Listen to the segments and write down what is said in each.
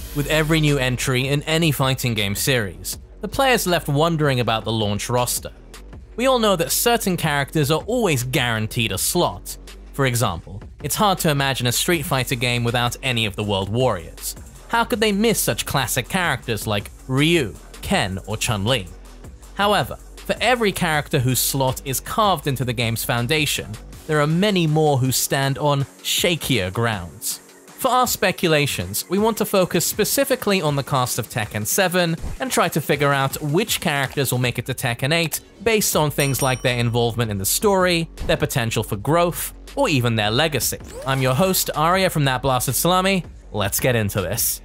With every new entry in any fighting game series, the player's left wondering about the launch roster. We all know that certain characters are always guaranteed a slot. For example, it's hard to imagine a Street Fighter game without any of the World Warriors. How could they miss such classic characters like Ryu, Ken, or Chun-Li? However, for every character whose slot is carved into the game's foundation, there are many more who stand on shakier grounds. For our speculations, we want to focus specifically on the cast of Tekken 7 and try to figure out which characters will make it to Tekken 8 based on things like their involvement in the story, their potential for growth, or even their legacy. I'm your host, Arya from That Blasted Salami. Let's get into this.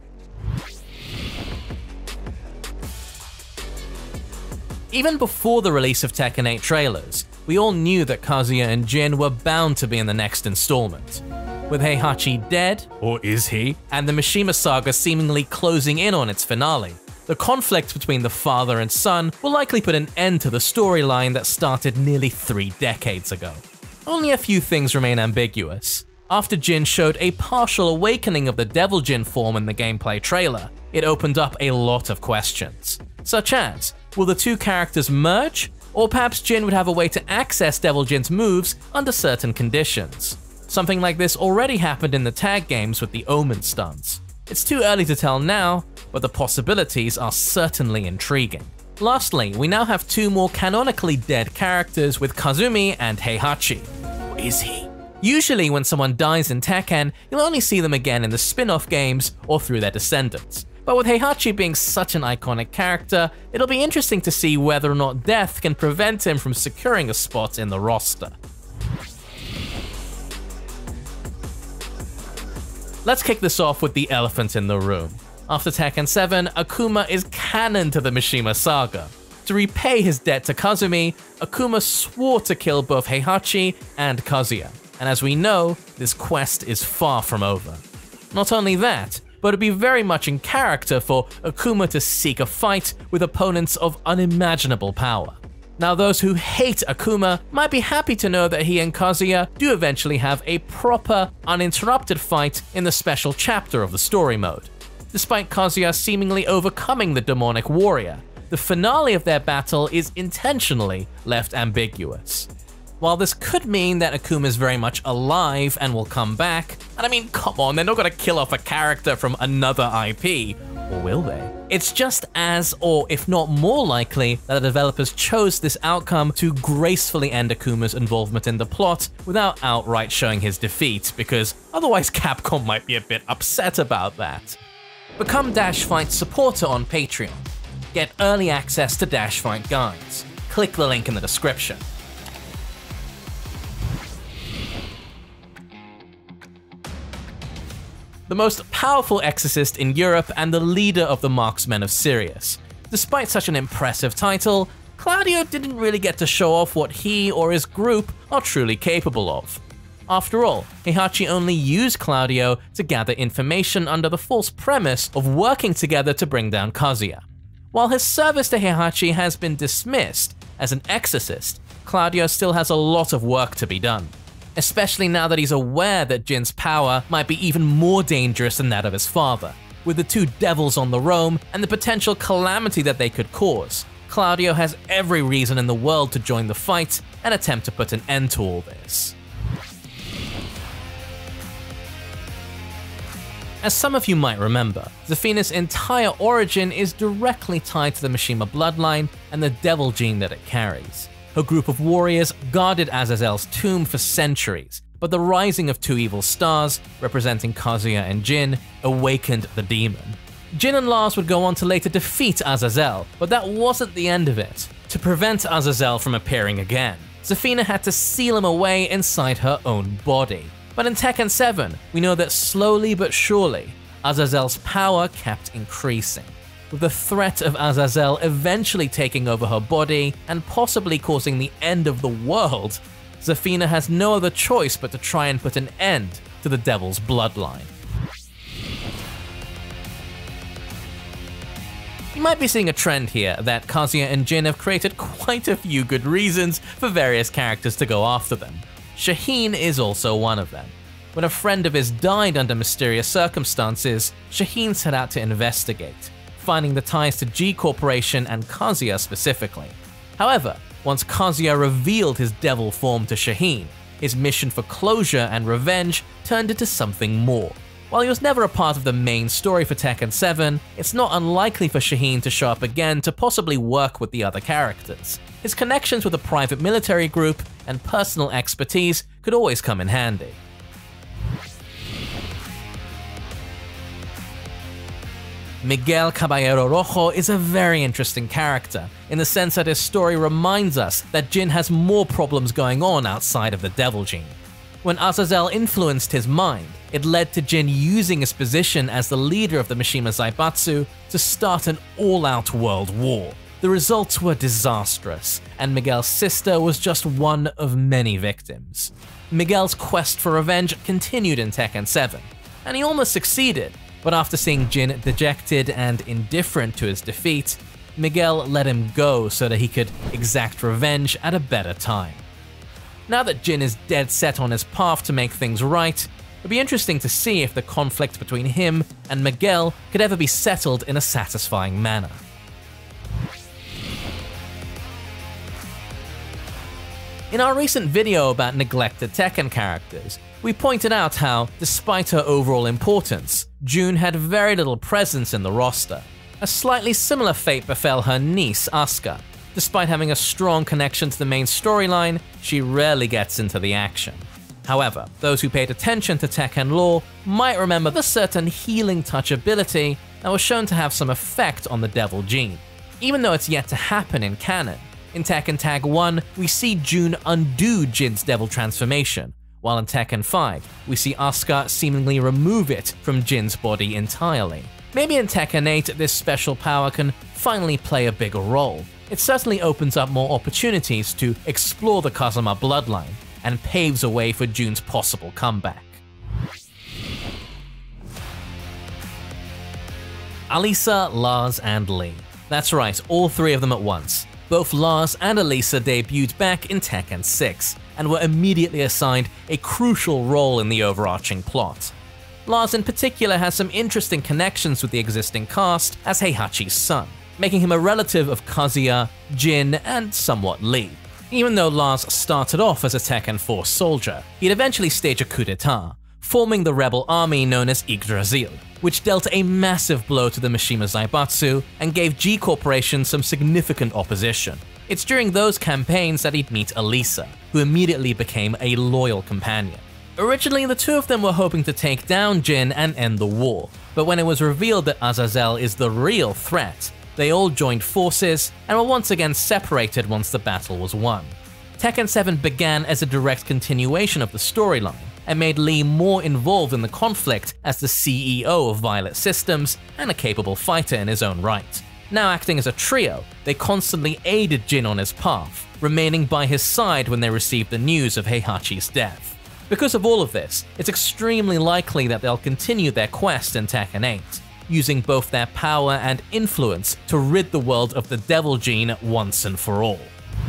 Even before the release of Tekken 8 trailers, we all knew that Kazuya and Jin were bound to be in the next installment. With Heihachi dead, or is he, and the Mishima saga seemingly closing in on its finale, the conflict between the father and son will likely put an end to the storyline that started nearly 3 decades ago. Only a few things remain ambiguous. After Jin showed a partial awakening of the Devil Jin form in the gameplay trailer, it opened up a lot of questions, such as, will the two characters merge? Or perhaps Jin would have a way to access Devil Jin's moves under certain conditions. Something like this already happened in the tag games with the Omen stunts. It's too early to tell now, but the possibilities are certainly intriguing. Lastly, we now have 2 more canonically dead characters with Kazumi and Heihachi. Or is he? Usually when someone dies in Tekken, you'll only see them again in the spin-off games or through their descendants. But with Heihachi being such an iconic character, it'll be interesting to see whether or not death can prevent him from securing a spot in the roster. Let's kick this off with the elephant in the room. After Tekken 7, Akuma is canon to the Mishima saga. To repay his debt to Kazumi, Akuma swore to kill both Heihachi and Kazuya. And as we know, this quest is far from over. Not only that, but it'd be very much in character for Akuma to seek a fight with opponents of unimaginable power. Now those who hate Akuma might be happy to know that he and Kazuya do eventually have a proper, uninterrupted fight in the special chapter of the story mode. Despite Kazuya seemingly overcoming the demonic warrior, the finale of their battle is intentionally left ambiguous. While this could mean that Akuma is very much alive and will come back, and I mean, come on, they're not gonna kill off a character from another IP, or will they? It's just as, or if not more likely, that the developers chose this outcome to gracefully end Akuma's involvement in the plot without outright showing his defeat, because otherwise Capcom might be a bit upset about that. Become Dash Fight supporter on Patreon. Get early access to Dash Fight guides. Click the link in the description. The most powerful exorcist in Europe and the leader of the Marksmen of Sirius. Despite such an impressive title, Claudio didn't really get to show off what he or his group are truly capable of. After all, Heihachi only used Claudio to gather information under the false premise of working together to bring down Kazuya. While his service to Heihachi has been dismissed as an exorcist, Claudio still has a lot of work to be done. Especially now that he's aware that Jin's power might be even more dangerous than that of his father. With the 2 devils on the roam and the potential calamity that they could cause, Claudio has every reason in the world to join the fight and attempt to put an end to all this. As some of you might remember, Zafina's entire origin is directly tied to the Mishima bloodline and the devil gene that it carries. Her group of warriors guarded Azazel's tomb for centuries, but the rising of 2 evil stars, representing Kazuya and Jin, awakened the demon. Jin and Lars would go on to later defeat Azazel, but that wasn't the end of it. To prevent Azazel from appearing again, Zafina had to seal him away inside her own body. But in Tekken 7, we know that slowly but surely, Azazel's power kept increasing, with the threat of Azazel eventually taking over her body and possibly causing the end of the world. Zafina has no other choice but to try and put an end to the devil's bloodline. You might be seeing a trend here that Kazuya and Jin have created quite a few good reasons for various characters to go after them. Shaheen is also one of them. When a friend of his died under mysterious circumstances, Shaheen set out to investigate, finding the ties to G Corporation and Kazuya specifically. However, once Kazuya revealed his devil form to Shaheen, his mission for closure and revenge turned into something more. While he was never a part of the main story for Tekken 7, it's not unlikely for Shaheen to show up again to possibly work with the other characters. His connections with a private military group and personal expertise could always come in handy. Miguel Caballero Rojo is a very interesting character, in the sense that his story reminds us that Jin has more problems going on outside of the Devil Gene. When Azazel influenced his mind, it led to Jin using his position as the leader of the Mishima Zaibatsu to start an all-out world war. The results were disastrous, and Miguel's sister was just one of many victims. Miguel's quest for revenge continued in Tekken 7, and he almost succeeded, but after seeing Jin dejected and indifferent to his defeat, Miguel let him go so that he could exact revenge at a better time. Now that Jin is dead set on his path to make things right, it'd be interesting to see if the conflict between him and Miguel could ever be settled in a satisfying manner. In our recent video about neglected Tekken characters, we pointed out how, despite her overall importance, June had very little presence in the roster. A slightly similar fate befell her niece, Asuka. Despite having a strong connection to the main storyline, she rarely gets into the action. However, those who paid attention to Tekken lore might remember the certain healing touch ability that was shown to have some effect on the Devil Gene, even though it's yet to happen in canon. In Tekken Tag 1, we see June undo Jin's devil transformation, while in Tekken 5, we see Asuka seemingly remove it from Jin's body entirely. Maybe in Tekken 8 this special power can finally play a bigger role. It certainly opens up more opportunities to explore the Kazama bloodline, and paves a way for June's possible comeback. Alisa, Lars, and Lee. That's right, all three of them at once. Both Lars and Alisa debuted back in Tekken 6, and were immediately assigned a crucial role in the overarching plot. Lars in particular has some interesting connections with the existing cast as Heihachi's son, making him a relative of Kazuya, Jin, and somewhat Lee. Even though Lars started off as a Tekken 4 soldier, he'd eventually stage a coup d'etat, forming the rebel army known as Yggdrasil, which dealt a massive blow to the Mishima Zaibatsu and gave G Corporation some significant opposition. It's during those campaigns that he'd meet Alisa, who immediately became a loyal companion. Originally, the two of them were hoping to take down Jin and end the war, but when it was revealed that Azazel is the real threat, they all joined forces and were once again separated once the battle was won. Tekken 7 began as a direct continuation of the storyline, and made Lee more involved in the conflict as the CEO of Violet Systems and a capable fighter in his own right. Now acting as a trio, they constantly aided Jin on his path, remaining by his side when they received the news of Heihachi's death. Because of all of this, it's extremely likely that they'll continue their quest in Tekken 8, using both their power and influence to rid the world of the Devil Gene once and for all.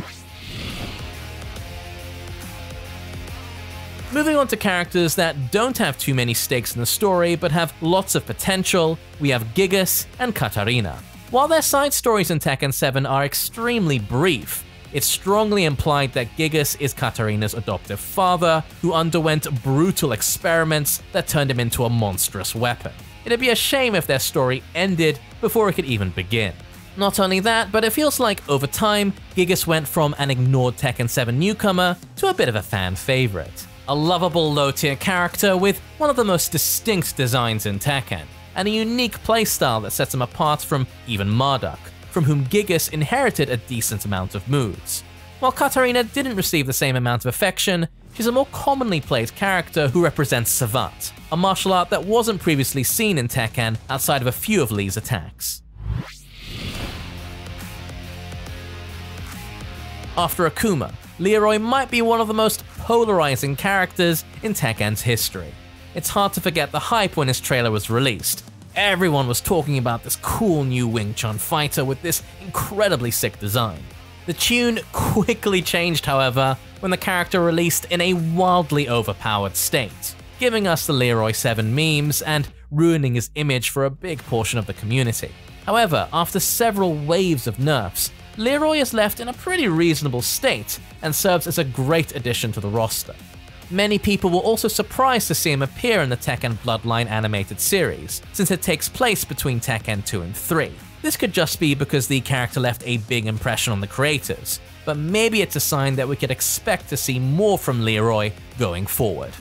Moving on to characters that don't have too many stakes in the story but have lots of potential, we have Gigas and Katarina. While their side stories in Tekken 7 are extremely brief, it's strongly implied that Gigas is Katarina's adoptive father, who underwent brutal experiments that turned him into a monstrous weapon. It'd be a shame if their story ended before it could even begin. Not only that, but it feels like over time, Gigas went from an ignored Tekken 7 newcomer to a bit of a fan favorite. A lovable low-tier character with one of the most distinct designs in Tekken, and a unique playstyle that sets him apart from even Marduk, from whom Gigas inherited a decent amount of moves. While Katarina didn't receive the same amount of affection, she's a more commonly played character who represents Savat, a martial art that wasn't previously seen in Tekken outside of a few of Lee's attacks. After Akuma, Leroy might be one of the most polarizing characters in Tekken's history. It's hard to forget the hype when his trailer was released. Everyone was talking about this cool new Wing Chun fighter with this incredibly sick design. The tune quickly changed, however, when the character released in a wildly overpowered state. giving us the Leroy 7 memes and ruining his image for a big portion of the community. However, after several waves of nerfs, Leroy is left in a pretty reasonable state and serves as a great addition to the roster. Many people were also surprised to see him appear in the Tekken Bloodline animated series, since it takes place between Tekken 2 and 3. This could just be because the character left a big impression on the creators, but maybe it's a sign that we could expect to see more from Leroy going forward.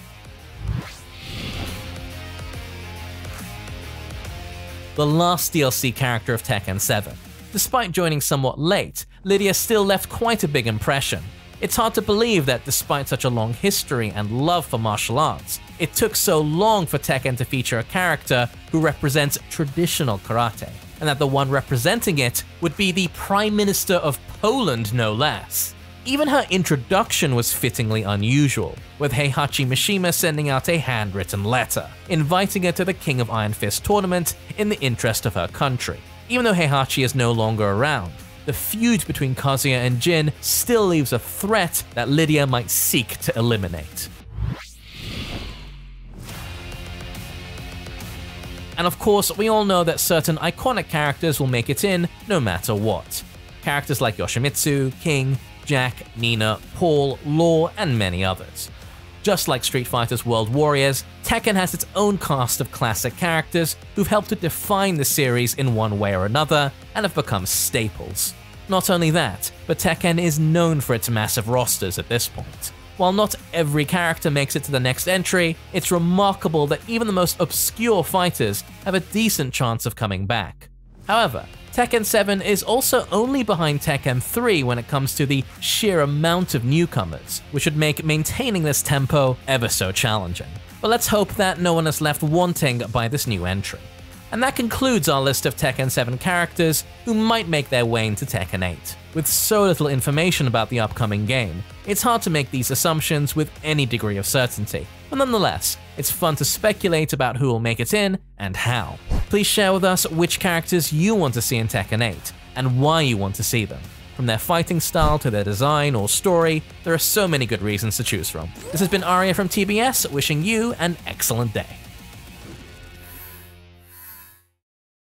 The last DLC character of Tekken 7. Despite joining somewhat late, Lydia still left quite a big impression. It's hard to believe that despite such a long history and love for martial arts, it took so long for Tekken to feature a character who represents traditional karate, and that the one representing it would be the Prime Minister of Poland no less. Even her introduction was fittingly unusual, with Heihachi Mishima sending out a handwritten letter, inviting her to the King of Iron Fist tournament in the interest of her country. Even though Heihachi is no longer around, the feud between Kazuya and Jin still leaves a threat that Lydia might seek to eliminate. And of course, we all know that certain iconic characters will make it in no matter what. Characters like Yoshimitsu, King, Jack, Nina, Paul, Law, and many others. Just like Street Fighter's World Warriors, Tekken has its own cast of classic characters who've helped to define the series in one way or another and have become staples. Not only that, but Tekken is known for its massive rosters at this point. While not every character makes it to the next entry, it's remarkable that even the most obscure fighters have a decent chance of coming back. However, Tekken 7 is also only behind Tekken 3 when it comes to the sheer amount of newcomers, which would make maintaining this tempo ever so challenging. But let's hope that no one is left wanting by this new entry. And that concludes our list of Tekken 7 characters who might make their way into Tekken 8. With so little information about the upcoming game, it's hard to make these assumptions with any degree of certainty, but nonetheless, it's fun to speculate about who will make it in and how. Please share with us which characters you want to see in Tekken 8, and why you want to see them. From their fighting style to their design or story, there are so many good reasons to choose from. This has been Arya from TBS, wishing you an excellent day.